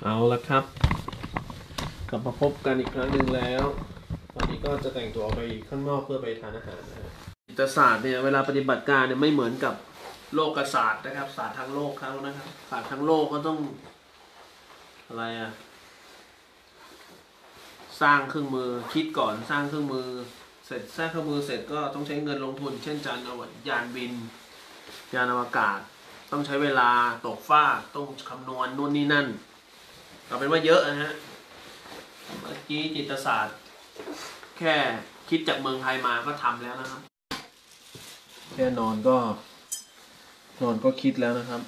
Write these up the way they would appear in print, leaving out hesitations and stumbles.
เอาละครับกลับมาพบกันอีกครั้งหนึ่งแล้ววันนี้ก็จะแต่งตัวไปข้างนอกเพื่อไปทานอาหารนะฮะจิตศาสตร์เนี่ยเวลาปฏิบัติการเนี่ยไม่เหมือนกับโลกศาสตร์นะครับศาสตร์ทางโลกเขานะครับศาสตร์ทางโลกก็ต้องอะไรอะสร้างเครื่องมือคิดก่อนสร้างเครื่องมือเสร็จสร้างเครื่องมือเสร็จก็ต้องใช้เงินลงทุนเช่นยานบินยานอวกาศต้องใช้เวลาตกฟากต้องคำนวณนู่นนี่นั่นเอาเป็นว่าเยอะนะฮะเมื่อกี้จิตศาสตร์แค่คิดจากเมืองไทยมาก็ทำแล้วนะครับแค่นอนก็คิดแล้วนะครับ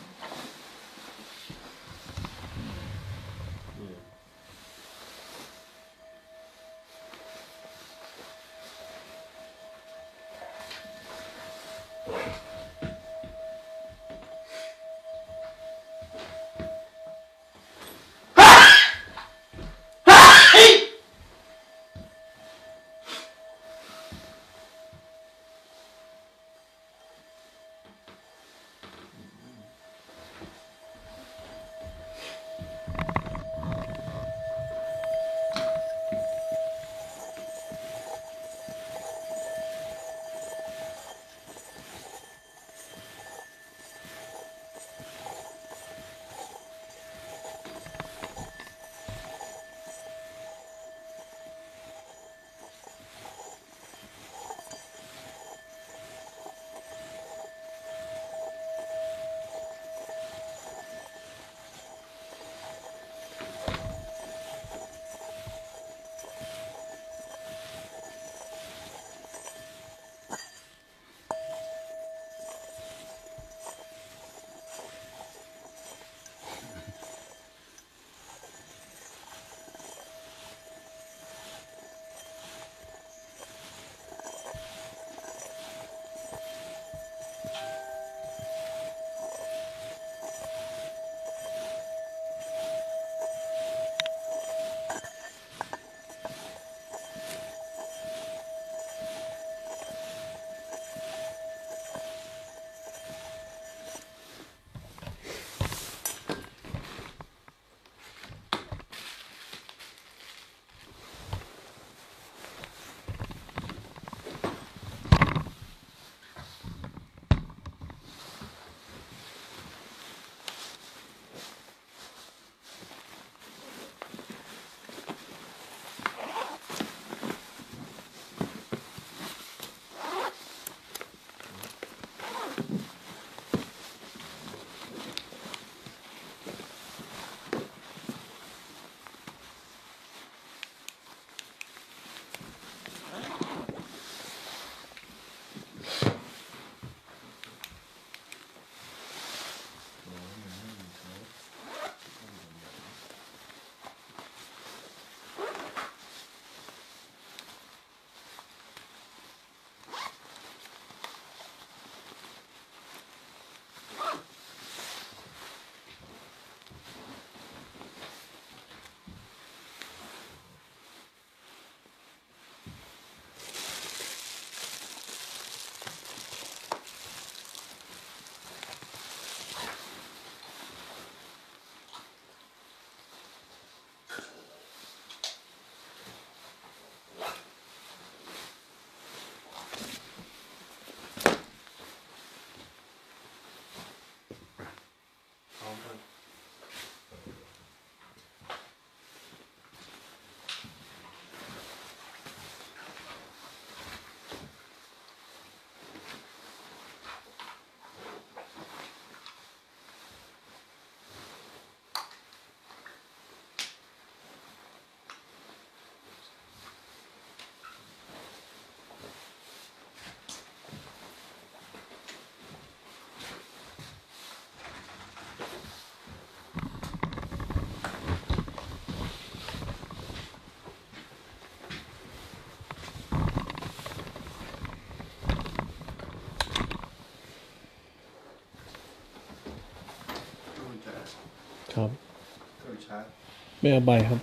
ครับไม่เอาใบครับ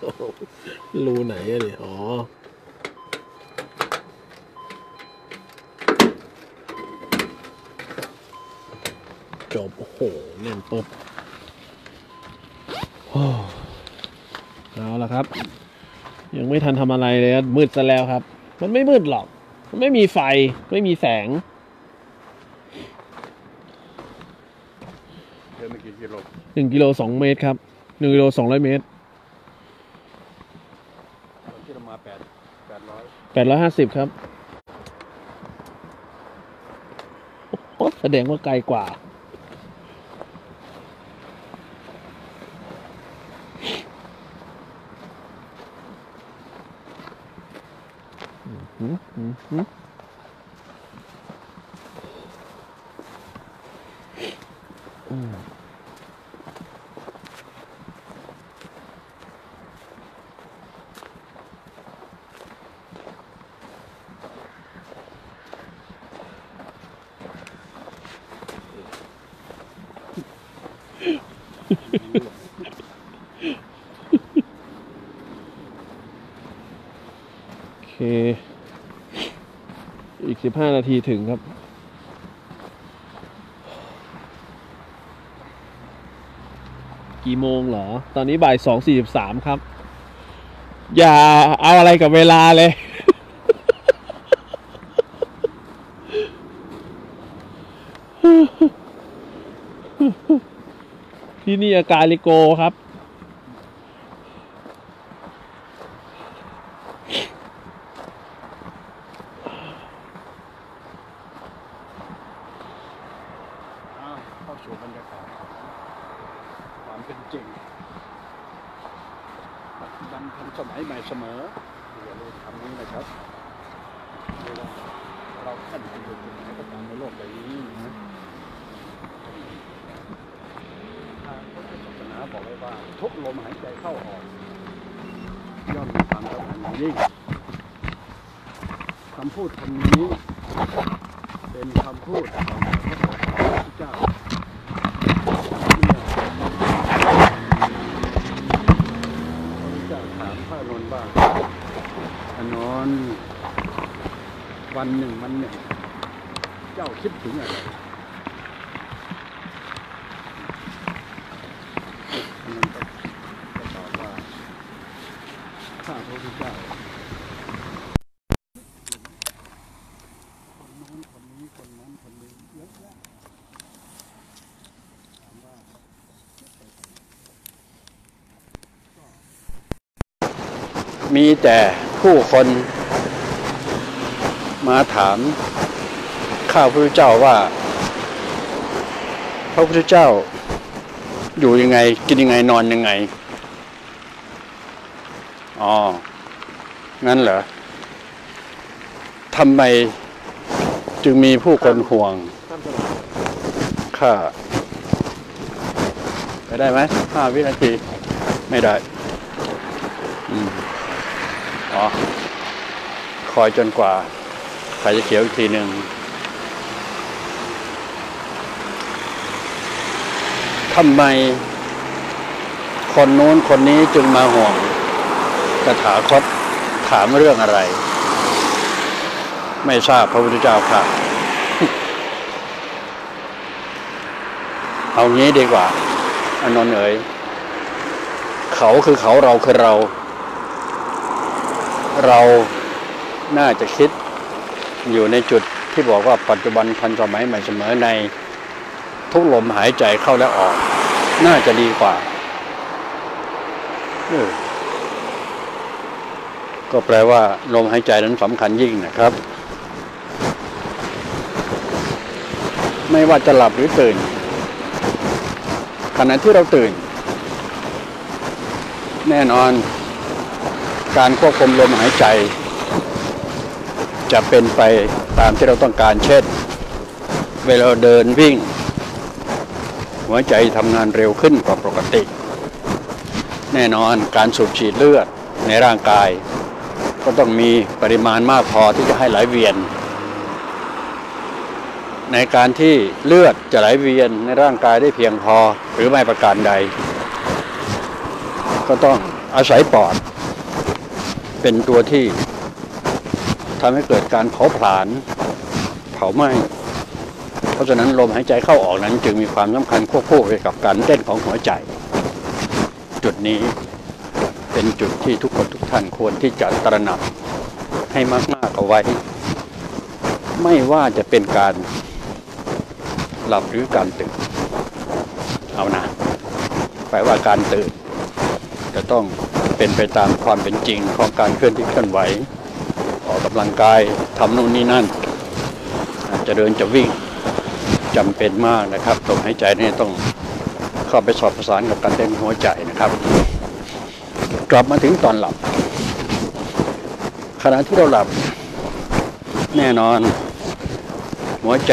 รูไหนอะเนี่ยอ๋อจบโอ้โหแน่นปุ๊บเอาละครับยังไม่ทันทำอะไรเลยมืดซะแล้วครับมันไม่มืดหรอกมันไม่มีไฟไม่มีแสงเดินไปกี่กิโล 1 กิโล 2 เมตรครับ1 กิโล 200 เมตรที่เรามา 850ครับโอ้แสดงว่าไกลกว่าโอเคอีก15 นาทีถึงครับกี่โมงเหรอตอนนี้บ่าย 2:43ครับอย่าเอาอะไรกับเวลาเลยที่นี่อากาลิโกครับเข้าสู่บรรยากาศความเป็นจริงปัจจุบันทันสมัยใหม่เสมออย่าลืมคำนี้นะครับเราท่านอยู่ที่ไหนก็ตามในโลกใบนี้นะทางพุทธศาสนาบอกไว้ว่าทุกลมหายใจเข้าออกย่อมมีความสำคัญอย่างยิ่งคำพูดคำนี้เป็นคำพูดของพระพุทธเจ้าถามพระอานนท์ว่าอานนท์วันหนึ่งเจ้าคิดถึงอะไรอานนท์ก็ตอบว่าข้าพระพุทธเจ้าคนโน้นคนนี้คนนั้นคนนี้เยอะแยะถามว่ามีแต่ผู้คนมาถามข้าพระพุทธเจ้าว่าพระพุทธเจ้าอยู่ยังไงกินยังไงนอนยังไงอ๋องั้นเหรอทำไมจึงมีผู้คนห่วงข้าไปได้ไหม5 วินาทีไม่ได้อ๋อคอยจนกว่าไฟจะเขียวอีกทีหนึ่งทำไมคนโน้นคนนี้จึงมาห่วงตถาคตถามเรื่องอะไรไม่ทราบพระพุทธเจ้าค่ะ เอางี้ดีกว่าอานนท์เอ๋ยเขาคือเขาเราคือเราน่าจะคิดอยู่ในจุดที่บอกว่าปัจจุบันทันสมัยใหม่เสมอในทุกลมหายใจเข้าและออกน่าจะดีกว่าก็แปลว่าลมหายใจนั้นสำคัญยิ่งนะครับไม่ว่าจะหลับหรือตื่นขณะที่เราตื่นแน่นอนการควบคุมลมหายใจจะเป็นไปตามที่เราต้องการเช่นเวลาเดินวิ่งหัวใจทำงานเร็วขึ้นกว่าปกติแน่นอนการสูบฉีดเลือดในร่างกายก็ต้องมีปริมาณมากพอที่จะให้ไหลเวียนในการที่เลือดจะไหลเวียนในร่างกายได้เพียงพอหรือไม่ประการใดก็ต้องอาศัยปอดเป็นตัวที่ทำให้เกิดการเผาผลาญเผาไหม้เพราะฉะนั้นลมหายใจเข้าออกนั้นจึงมีความสำคัญควบคู่ไปกับการเต้นของหัวใจจุดนี้เป็นจุดที่ทุกคนทุกท่านควรที่จะตระหนักให้มากๆเอาไว้ไม่ว่าจะเป็นการหลับหรือการตื่นเอานะแปลว่าการตื่นจะต้องเป็นไปตามความเป็นจริงของการเคลื่อนที่เคลื่อนไหวออกกำลังกายทำนู่นนี่นั่นจะเดินจะวิ่งจำเป็นมากนะครับลมหายใจนี่ต้องเข้าไปสอดประสานกับการเต้นหัวใจนะครับกลับมาถึงตอนหลับขณะที่เราหลับแน่นอนหัวใจ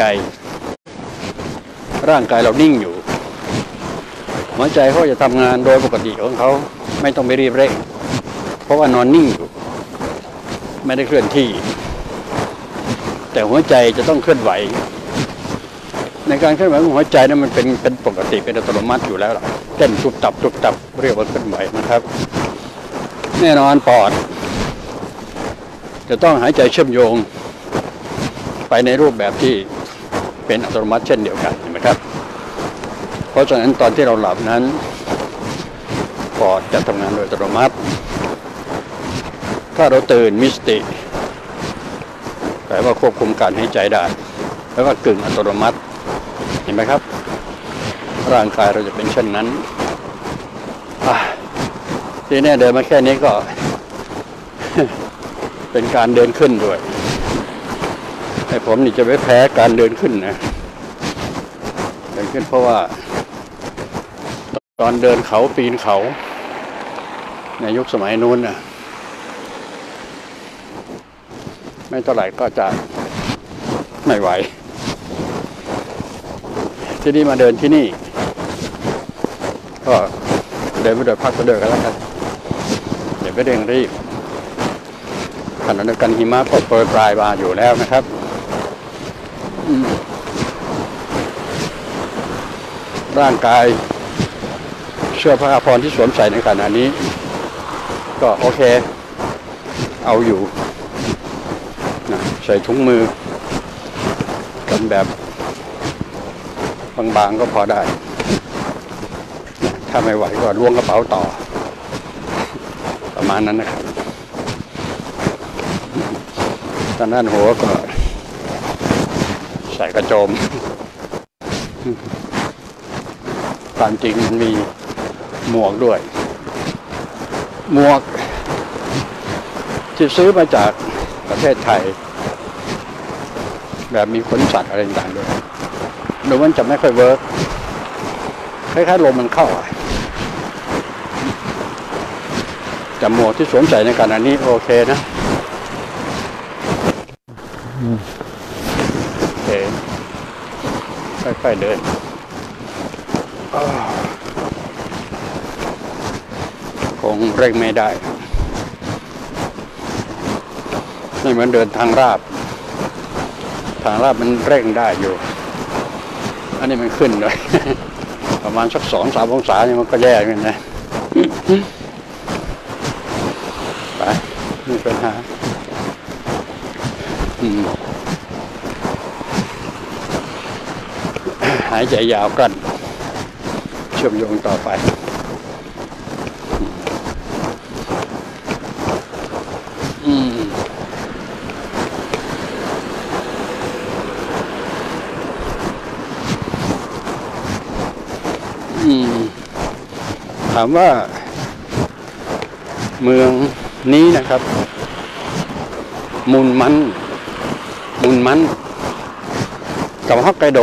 ร่างกายเรานิ่งอยู่หัวใจเขาจะทำงานโดยปกติของเขาไม่ต้องไปรีบเร่งเพราะว่านอนนิ่งอยู่ไม่ได้เคลื่อนที่แต่หัวใจจะต้องเคลื่อนไหวในการเคลื่อนไหวของหัวใจนั้นมันเป็นปกติเป็นอัตโนมัติอยู่แล้วเต้นตุบตับตุบตับเรียกว่าเคลื่อนไหวนะครับแน่นอนปอดจะต้องหายใจเชื่อมโยงไปในรูปแบบที่เป็นอัตโนมัติเช่นเดียวกันนะครับเพราะฉะนั้นตอนที่เราหลับนั้นปอดจะทำงานโดยอัตโนมัติถ้าเราตื่นมีสติแปลว่าควบคุมการหายใจได้แล้วก็กึ่งอัตโนมัติเห็นไหมครับร่างกายเราจะเป็นเช่นนั้นทีนี้เดินมาแค่นี้ก็ เป็นการเดินขึ้นด้วยให้ผมนี่จะไม่แพ้การเดินขึ้นนะเดินขึ้นเพราะว่าตอนเดินเขาปีนเขาในยุคสมัยนู้นนะไม่เท่าไหร่ก็จะไม่ไหวที่นี่มาเดินที่นี่ก็เดินไปโดยพักไปเดินกันแล้วกันเดี๋ยวไม่เร่งรีบขณะเดียวกันหิมะก็โปรยปลายมาอยู่แล้วนะครับร่างกายเสื้อผ้าพรที่สวมใส่ในขณะนี้ก็โอเคเอาอยู่นะใส่ถุงมือกันแบบบางๆก็พอได้ถ้าไม่ไหวก็ล้วงกระเป๋าต่อประมาณนั้นนะครับตอนนั้นหัวก็ใส่กระโจมตามจริงมันมีหมวกด้วยหมวกที่ซื้อมาจากประเทศไทยแบบมีขนสัตว์อะไรต่างๆด้วยดูมันจะไม่ค่อยเวิร์กคล้ายๆลมมันเข้าแต่หมวกที่สวมใส่ในขณะนี้โอเคนะโอเคค่อยๆเดินคงเร่งไม่ได้ไม่เหมือนเดินทางราบมันเร่งได้อยู่อันนี้มันขึ้นเลย ประมาณสัก2-3 องศาเนี่ยมันก็แย่กันนะไปไม่เป็นปัญหาหายใจยาวกันเชื่อมโยงต่อไปถามว่าเมืองนี้นะครับมุนมันกับฮอกไกโด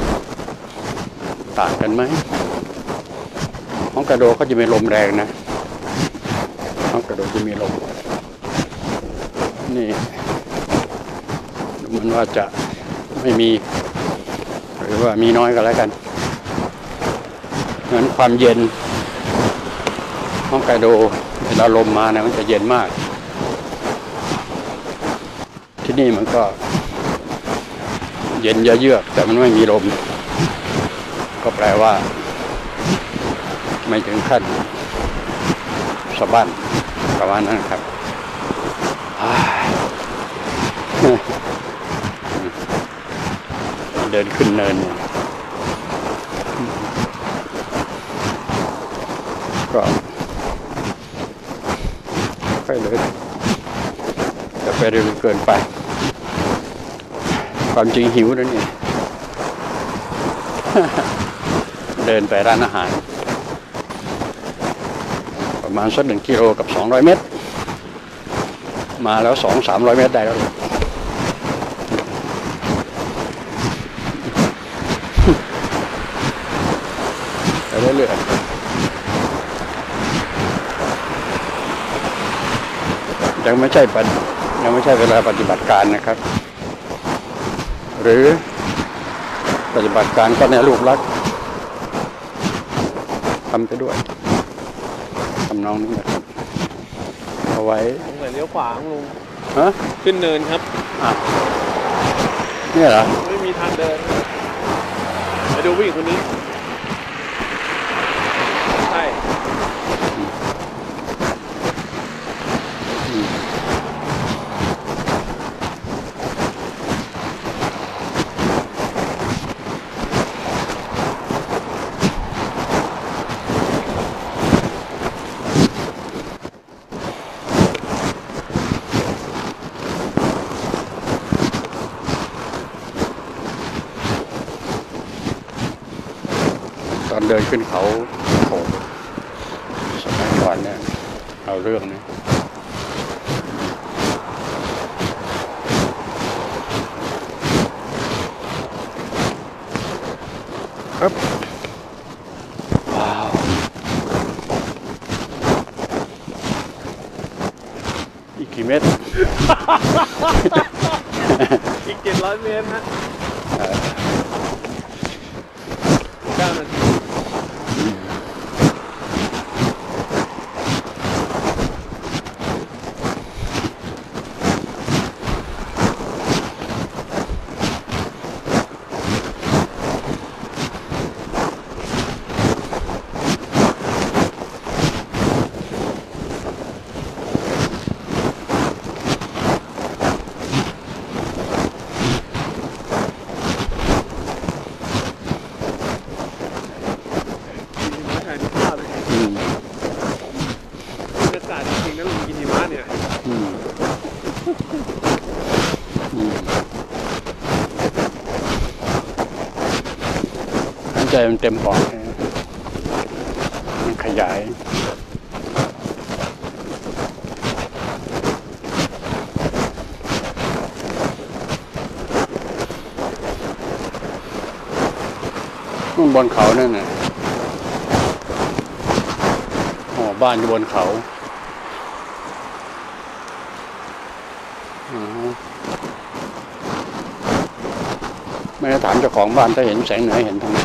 ต่างกันไหมฮอกไกโดเขาจะมีลมแรงนะฮอกไกโดจะมีลมนี่ดูเหมือนว่าจะไม่มีหรือว่ามีน้อยก็แล้วกันเหมือนความเย็นฮอกไกโดเวลาลมมาเนี่ยมันจะเย็นมากที่นี่มันก็เย็นเยือกแต่มันไม่มีลมก็แปลว่าไม่ถึงขั้นสะบั้นประมาณนั้นครับเดินขึ้นเนินเนี่ยก็ค่อยเลยจะไปเร็วเกินไปความจริงหิวนั่นเองเดินไปร้านอาหารประมาณสัก1 กิโลกับ200 เมตรมาแล้ว200-300 เมตรได้แล้วไปเรื่อยๆยังไม่ใช่เวลาปฏิบัติการนะครับหรือปฏิบัติการก็ในรูปลักษณ์ทำไปด้วยทำนองนี้นะครับเอาไว้เลี้ยวขวาลุงฮะขึ้นเนินครับเนี่ยเหรอไม่มีทางเดินไปดูผู้หญิงคนนี้ใช่ตอนเดินขึ้นเขาโหสมัยก่อนเนี่ยเอาเรื่องนี้ครับว้าวอีกกี่เมตรอีก700 เมตรนะ9 นาทีใจมันเต็มปอดมันขยายนู่นบนเขานั่นน่ะบ้านอยู่บนเขาไม่ได้ถามเจ้าของบ้านถ้าเห็นแสงเหนือเห็นตรงไหน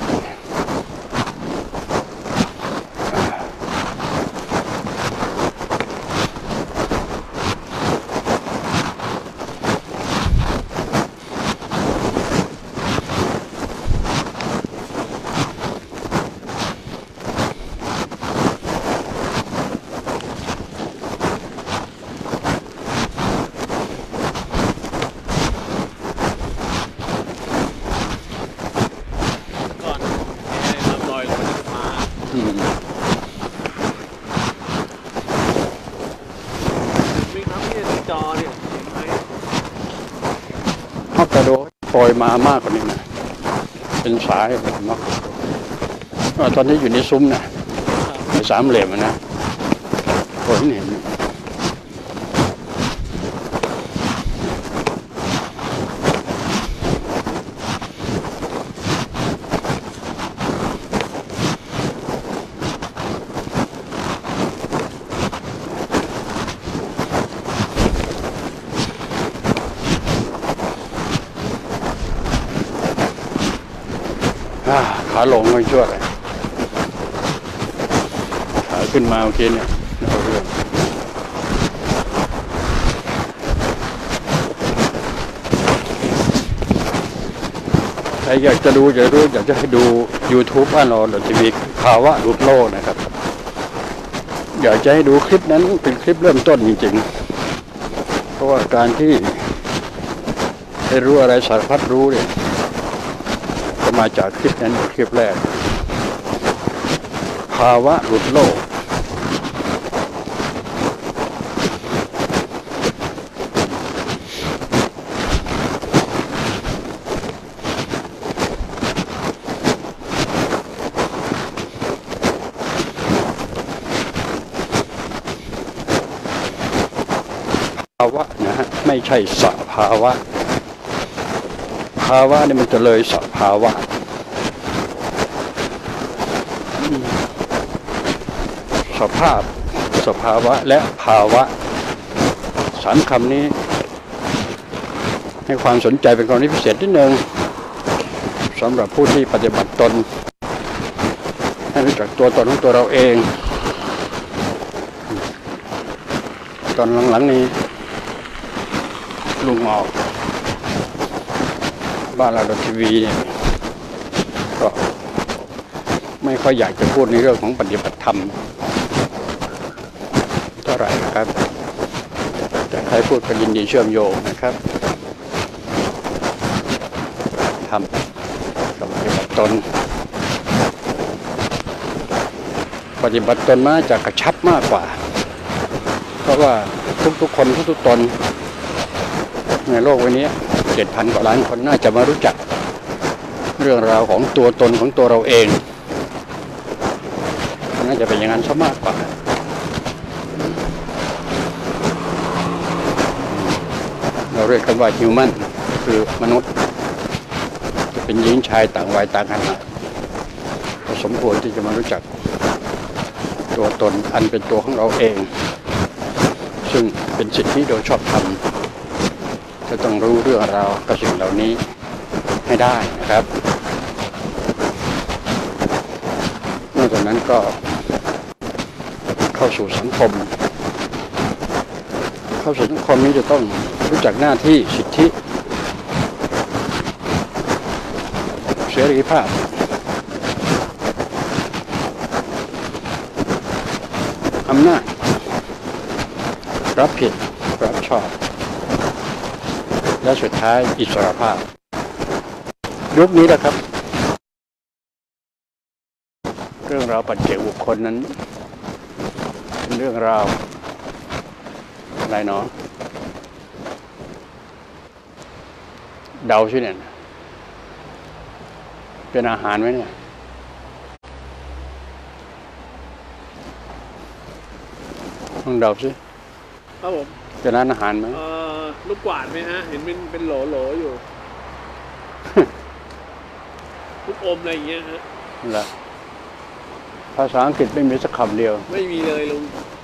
กระโดดปล่อยมามากกว่านี้นะเป็นสายแบบมากตอนนี้อยู่ในซุ้มนะในสามเหลี่ยมนะโอ้ยเห็นขาลงไม่ชั่วเลยขาขึ้นมาโอเคเนี่ยเอาเรื่องใครอยากจะดูอยากจะให้ดู YouTube บ้านเราทีวีข่าวว่าหลุดโลกนะครับอยากจะให้ดูคลิปนั้นเป็นคลิปเริ่มต้นจริงๆเพราะว่าการที่ได้รู้อะไรสารพัดรู้เนี่ยก็มาจากคลิปนั้นคลิปแรกภาวะหลุดโลกภาวะนะฮะไม่ใช่สภาวะภาวะนี่มันจะเลยสภาวะสภาพสภาวะและภาวะสามคำนี้ให้ความสนใจเป็นกรณีพิเศษนิดนึงสำหรับผู้ที่ปฏิบัติตนให้รู้จักตัวตนของตัวเราเองตอนหลังๆนี้ลุงออกบ้านเราดทีวีเนี่ยก็ไม่ค่อยอยากจะพูดในเรื่องของปฏิบัติธรรมเท่าไหร่นะครับแต่ใครพูดก็ยินดีเชื่อมโยงนะครับทำกับปฏิบัติตนมาจะกระชับมากกว่าเพราะว่าทุกๆคนทุกๆตนในโลกวันนี้ 7,000 กว่าล้านคนน่าจะมารู้จักเรื่องราวของตัวตนของตัวเราเองน่าจะเป็นอย่างนั้นซะมากกว่าเราเรียกกันว่า human คือมนุษย์จะเป็นหญิงชายต่างวัยต่างขนาดก็สมควรที่จะมารู้จักตัวตนอันเป็นตัวของเราเองซึ่งเป็นสิทธิโดยชอบธรรมจะต้องรู้เรื่องราวกับสิ่งเหล่านี้ให้ได้นะครับนอกจากนั้นก็เข้าสู่สังคมนี้จะต้องรู้จักหน้าที่สิทธิเสรีภาพอำนาจรับผิดรับชอบและสุดท้ายอิสรภาพยุคนี้แหละครับเรื่องราวปัจเจกบุคคลนั้นเป็นเรื่องราวอะไรเนาะเดาสิเนี่ยเป็นอาหารไหมเนี่ยลองเดาสิครับผมเป็นร้านอาหารไหมลูกกวาดไหมฮะเห็นเป็นโหลอยู่ ลูกอมอะไรอย่างเงี้ยฮะละภาษาอังกฤษไม่มีสักคำเดียวไม่มีเลยลุง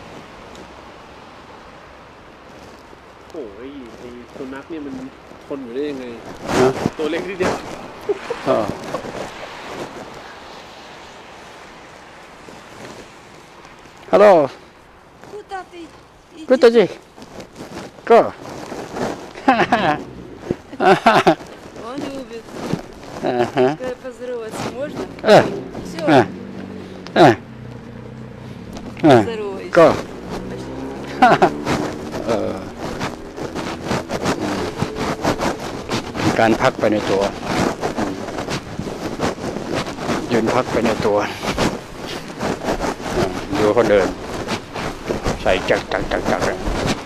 โอ้ยไอ้สุนัขเนี่ยมันทนอยู่ได้ยังไงตัวเล็กนิดเดียวฮัลโหลКуда ты? Ко? Он любит. Ага. Поздороваться можно? Все. Поздоровайся. Ко? การพักไปในตัวยืนพักไปในตัวดูเขาเดินใส่จักเลย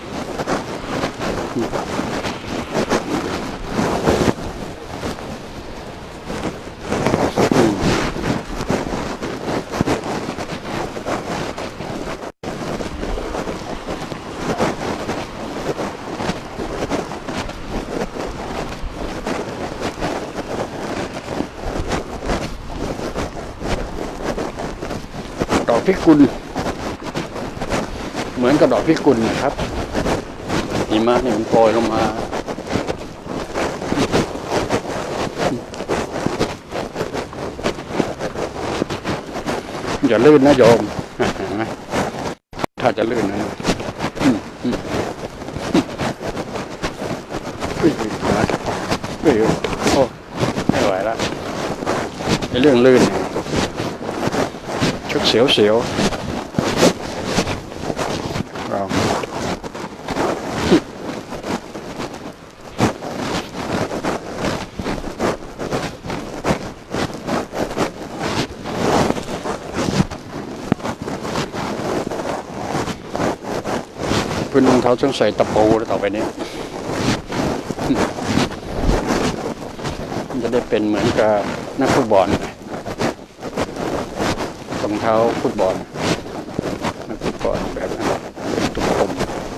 ดอกพิกุลเหมือนกับดอกพิกุลนะครับหิมะนี่มันโปรยลงมาอย่าลื่นนะโยมถ้าจะลื่นนะโอ้ไม่ไหวแล้วในเรื่องลื่นชุกเสียวพื้นรองเท้าต้องใส่ตะปูแล้วต่อไปนี้มันจะได้เป็นเหมือนกับนักฟุตบอลรองเท้าฟุตบอลนักฟุตบอลแบบนั้นเป็นตุ่ม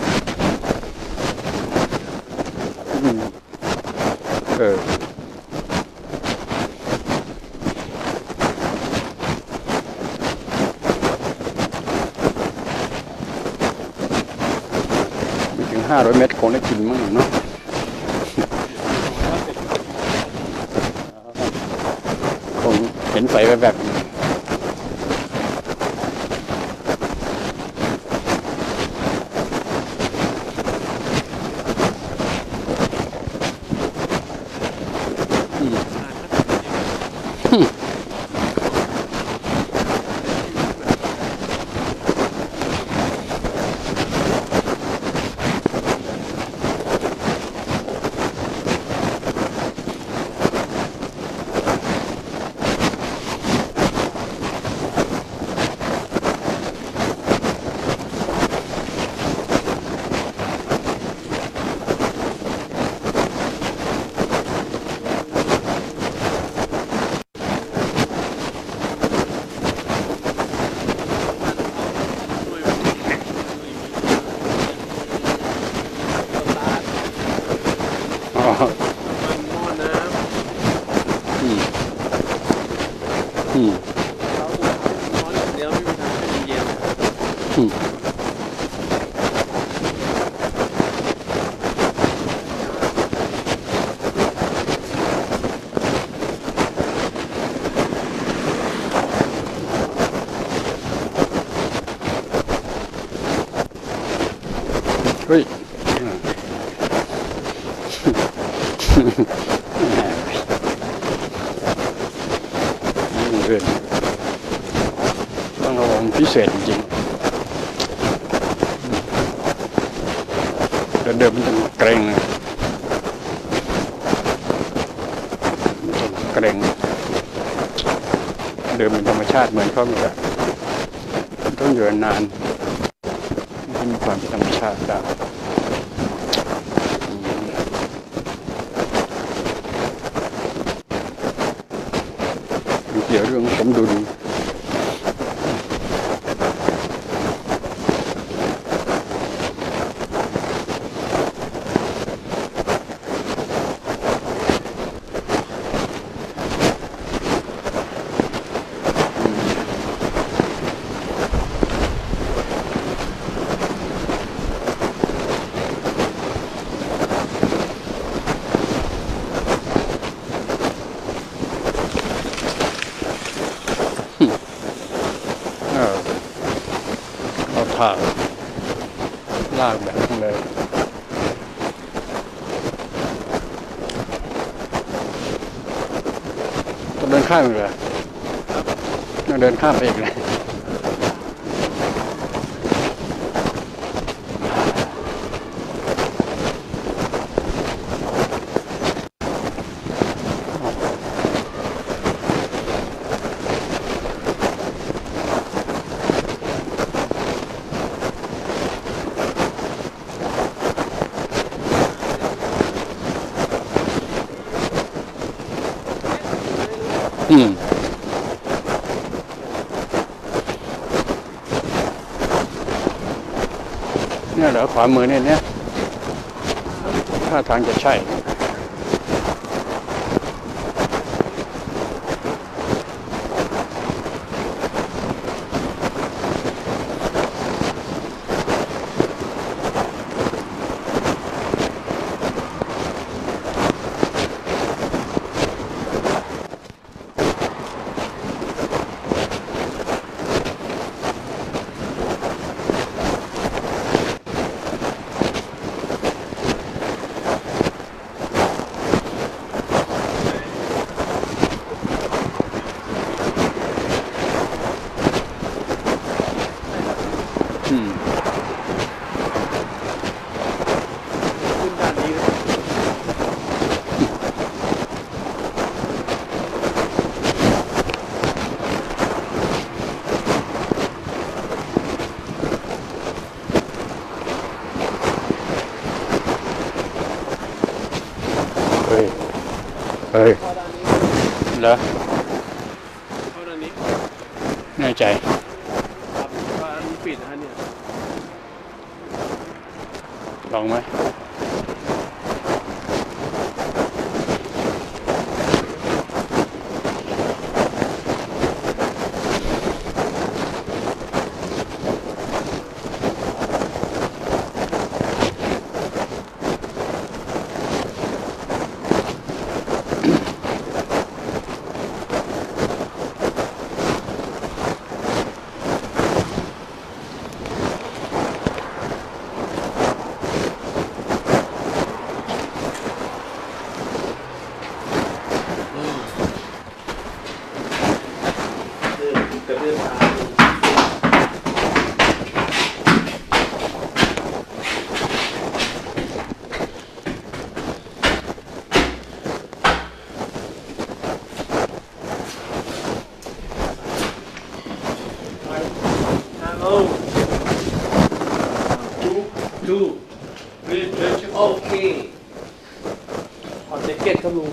ไม่ถึง500 เมตรคงได้กินมั้งเนาะคงเห็นไฟแบบเฮ้ยต้องระวังพิเศษจริงๆเดิมมันจะเกรงเดิมเป็นธรรมชาติเหมือนเขาเหมือนกันต้องอยู่นานที่มีความเป็นธรรมชาติได้เกี่ยวเรื่องสมดุลทางลากแบบนั้นเลยต้องเดินข้ามอีกเลยต้องเดินข้ามไปอีกเลยเนี่ยเหรอขวามือเนี่ยท่าทางจะใช่เฮ้ยเข้าด้านนี้เหรอเข้าด้านนี้แน่ใจครับเพราะอันนี้ปิดนะฮะเนี่ยลองไหมกระเดื่องตา Hello. Two. Okay. ขอแจ็คเก็ตครับลุง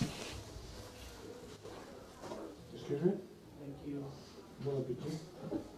Excuse me? Thank you. Bon appétit.